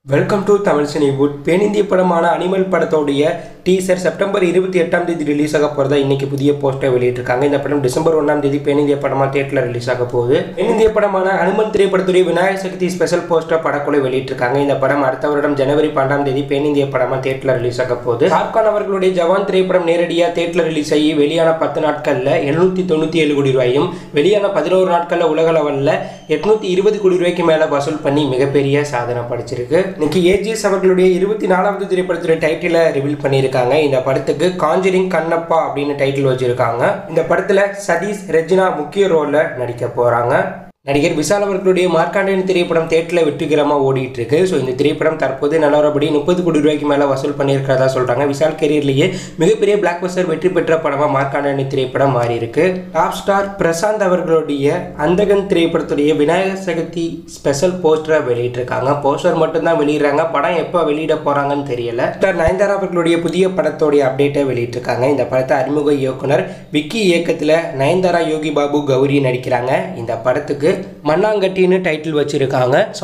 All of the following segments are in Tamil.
Welcome to Tamil Cinewood. பெண்ணிந்திய படமான அனிமல் படத்தோடைய டீசர் செப்டம்பர் 28ஆம் தேதி ரிலீஸ் ஆக போகிறதா இன்னைக்கு புதிய போஸ்டர் வெளியிட்டிருக்காங்க. இந்த படம் டிசம்பர் 1ஆம் தேதி பெண்ணிந்திய படமாக தியேட்டரில் ரிலீஸ் ஆக போகுது. பெண்ணிந்திய படமான அனுமன் திரைப்படத்துடைய விநாயகர் சதுர்த்தி ஸ்பெஷல் போஸ்டர் படக்குழு வெளியிட்டிருக்காங்க. இந்த படம் அடுத்த வருடம் ஜனவரி 12ஆம் தேதி பெண்ணிந்திய படமாக தியேட்டரில் ரிலீஸ் ஆக போகுது. ஷாருக்கான் அவர்களுடைய ஜவான் திரைப்படம் நேரடியாக தியேட்டரில் ரிலீஸ் ஆகி வெளியான 10 நாட்களில் 797 கோடி ரூபாயும், வெளியான 11 நாட்களில் உலக லெவலில் 820 கோடி ரூபாய்க்கு மேலே வசூல் பண்ணி மிகப்பெரிய சாதனை படைச்சிருக்கு. இன்னைக்கு ஏஜிஎஸ் அவர்களுடைய 24வது திரைப்படத்துடைய டைட்டிலை ரிவீல் பண்ணியிருக்காங்க. இந்த படத்துக்கு காஞ்சரிங் கண்ணப்பா அப்படின்னு டைட்டில் வச்சிருக்காங்க. இந்த படத்துல சதீஷ் ரெஜினா முக்கிய ரோல்ல நடிக்க போறாங்க. நடிகர் விஷால் அவர்களுடைய மார்க்காண்டேயன் திரைப்படம் தியேட்டரில் வெற்றிகரமாக ஓடிட்டு இருக்கு. ஸோ இந்த திரைப்படம் தற்போது நிலவரப்படி 30 கோடி ரூபாய்க்கு மேலே வசூல் பண்ணியிருக்கிறதா சொல்றாங்க. விஷால் கெரியர்லேயே மிகப்பெரிய பிளாக் பஸ்டர் வெற்றி பெற்ற படமாக மார்க்காண்டேயன் திரைப்படம் மாறி இருக்கு. டாப் ஸ்டார் பிரசாந்த் அவர்களுடைய அந்தகன் திரைப்படத்துடைய விநாயகர் சதுர்த்தி ஸ்பெஷல் போஸ்டரை வெளியிட்டிருக்காங்க. போஸ்டர் மட்டும்தான் வெளியிடுறாங்க, படம் எப்போ வெளியிட போறாங்கன்னு தெரியல. ஸ்டார் நயன்தாரா அவர்களுடைய புதிய படத்தோடைய அப்டேட்டை வெளியிட்டிருக்காங்க. இந்த படத்தை அறிமுக இயக்குனர் விக்கி இயக்கத்தில் நயன்தாரா, யோகி பாபு, கௌரி நடிக்கிறாங்க. இந்த படத்துக்கு மண்ணாங்கட்டின்னு டைட்டில் வச்சிருக்காங்க. ஸோ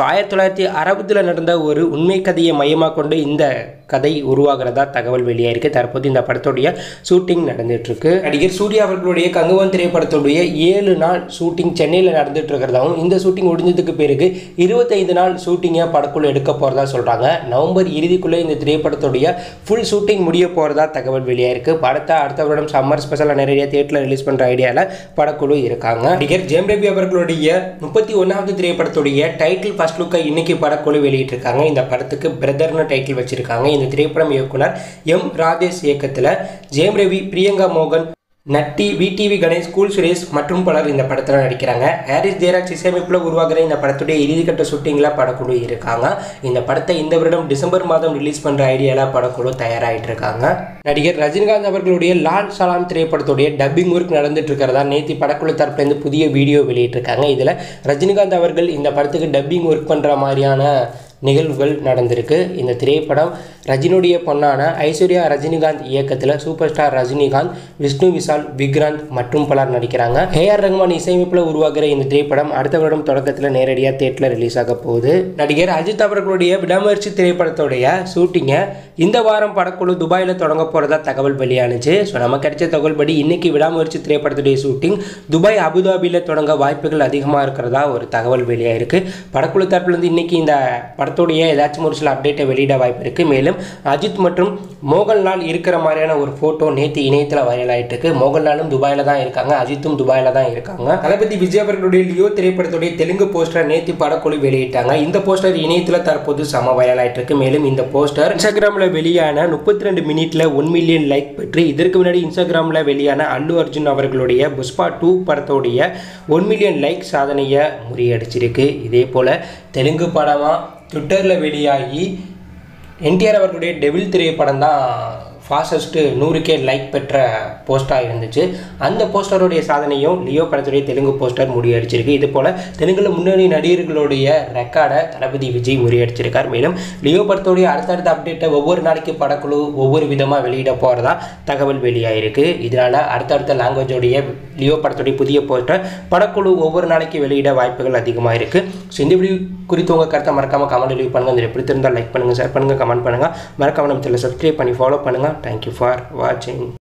1960 நடந்த ஒரு உண்மை கதையை மையமாக கொண்டு இந்த கதை உருவாகிறதா தகவல் வெளியாயிருக்கு. தற்போது இந்த படத்துடைய ஷூட்டிங் நடந்துட்டு இருக்கு. நடிகர் சூர்யா அவர்களுடைய கங்குவன் திரைப்படத்துடைய 7 நாள் ஷூட்டிங் சென்னையில் நடந்துட்டு இருக்கிறதாவும், இந்த ஷூட்டிங் முடிஞ்சதுக்கு பிறகு 25 நாள் ஷூட்டிங்கை படக்குழு எடுக்க போறதா சொல்றாங்க. நவம்பர் இறுதிக்குள்ளே இந்த திரைப்படத்துடைய ஃபுல் ஷூட்டிங் முடிய போறதா தகவல் வெளியாயிருக்கு. படத்தை அடுத்த வருடம் சம்மர் ஸ்பெஷலாக நிறைய தியேட்டரில் ரிலீஸ் பண்ற ஐடியாவில் படக்குழு இருக்காங்க. நடிகர் ஜெயம் ரவி அவர்களுடைய 31வது திரைப்படத்துடைய டைட்டில் ஃபர்ஸ்ட் லுக்கை இன்னைக்கு படக்குழு வெளியிட்டிருக்காங்க. இந்த படத்துக்கு பிரதர்னு டைட்டில் வச்சிருக்காங்க. இந்த திரைப்படம் இயக்குனர் எம் ராஜேஷ் இயக்கத்தில் ஜெயம் ரவி, பிரியங்கா மோகன், நட்டி, விடிவி கணேஷ், கூல் சுரேஷ் மற்றும் பலர் இந்த படத்தில் நடிக்கிறாங்க. ஹாரிஸ் ஜெயராஜ் இசையமைப்பில் உருவாகிற இந்த படத்துடைய இறுதிக்கட்ட ஷூட்டிங்கில் படக்குழு இருக்காங்க. இந்த படத்தை இந்த வருடம் டிசம்பர் மாதம் ரிலீஸ் பண்ணுற ஐடியாவில் படக்குழு தயாராகிட்டு இருக்காங்க. நடிகர் ரஜினிகாந்த் அவர்களுடைய லால் சலாம் திரைப்படத்துடைய டப்பிங் ஒர்க் நடந்துட்டு இருக்கிறதா நேற்று படக்குழு தரப்புலேருந்து புதிய வீடியோ வெளியிட்டிருக்காங்க. இதில் ரஜினிகாந்த் அவர்கள் இந்த படத்துக்கு டப்பிங் ஒர்க் பண்ணுற மாதிரியான நிகழ்வுகள் நடந்திருக்கு. இந்த திரைப்படம் ரஜினியுடைய பொண்ணான ஐஸ்வர்யா ரஜினிகாந்த் இயக்கத்தில் சூப்பர் ஸ்டார் ரஜினிகாந்த், விஷ்ணு விஷால், விக்ராந்த் மற்றும் பலர் நடிக்கிறாங்க. ஏஆர் ரஹ்மான் இசையமைப்பில் உருவாகிற இந்த திரைப்படம் அடுத்த வருடம் தொடக்கத்தில் நேரடியாக தியேட்டரில் ரிலீஸ் ஆக போகுது. நடிகர் அஜித் அவர்களுடைய விடா முயற்சி திரைப்படத்துடைய ஷூட்டிங்கை இந்த வாரம் படக்குழு துபாயில் தொடங்க போகிறதா தகவல் வெளியானுச்சு. ஸோ நம்ம கிடைச்ச தகவல் படி இன்னைக்கு விடா முயற்சி திரைப்படத்துடைய ஷூட்டிங் துபாய், அபுதாபியில் தொடங்க வாய்ப்புகள் அதிகமாக இருக்கிறதா ஒரு தகவல் வெளியாயிருக்கு. படக்குழு தரப்புலேருந்து இன்னைக்கு இந்த படத்துடைய ஏதாச்சும் ஒரு சில அப்டேட்டை வெளியிட வாய்ப்பு இருக்குது. மேலும் அஜித் மற்றும் மோகன்லால் இருக்கிற மாதிரியான ஒரு ஃபோட்டோ நேற்று இணையத்தில் வைரல் ஆகிட்டு இருக்கு. மோகன்லாலும் துபாயில் தான் இருக்காங்க, அஜித்தும் துபாயில் தான் இருக்காங்க. தளபதி விஜய் அவர்களுடைய லியோ திரைப்படத்துடைய தெலுங்கு போஸ்டர் நேற்று படக்குழு வெளியிட்டாங்க. இந்த போஸ்டர் இணையத்தில் தற்போது சம வைரல் ஆகிட்டு இருக்கு. மேலும் இந்த போஸ்டர் இன்ஸ்டாகிராமில் வெளியான 32 மினிட்ல 1 மில்லியன் லைக் பெற்று, இதற்கு முன்னாடி இன்ஸ்டாகிராமில் வெளியான அல்லு அர்ஜுன் அவர்களுடைய புஷ்பா 2 படத்தோடைய 1 மில்லியன் லைக் சாதனையை முறியடிச்சிருக்கு. இதே போல் தெலுங்கு படமாக ட்விட்டரில் வெளியாகி என்டிஆர் அவர்களுடைய டெவில் திரைப்படம் தான் ஃபாஸ்டஸ்ட் 100K லைக் பெற்ற போஸ்டராக இருந்துச்சு. அந்த போஸ்டருடைய சாதனையும் லியோ படத்துடைய தெலுங்கு போஸ்டர் முறியடிச்சிருக்கு. இது போல் தெலுங்குல முன்னணி நடிகர்களுடைய ரெக்கார்டை தளபதி விஜய் முறியடிச்சிருக்கார். மேலும் லியோ படத்துடைய அடுத்தடுத்த அப்டேட்டை ஒவ்வொரு நாளைக்கு படக்குழு ஒவ்வொரு விதமாக வெளியிட போகிறதா தகவல் வெளியாயிருக்கு. இதனால் அடுத்தடுத்த லாங்குவேஜோடைய லியோ படத்துடைய புதிய போஸ்டர் படக்குழு ஒவ்வொரு நாளைக்கு வெளியிட வாய்ப்புகள் அதிகமாக இருக்குது. ஸோ இந்த வீடியோ குறித்து உங்கள் கருத்தை மறக்காமல் கமெண்ட் லீவ் பண்ணுங்கள். இந்த எப்படி இருந்தால் லைக் பண்ணுங்கள், ஷேர் பண்ணுங்கள், கமெண்ட் பண்ணுங்கள். மறக்காமல் நம்ம சேனலை சப்ஸ்கிரைப் பண்ணி ஃபாலோ பண்ணுங்கள். Thank you for watching.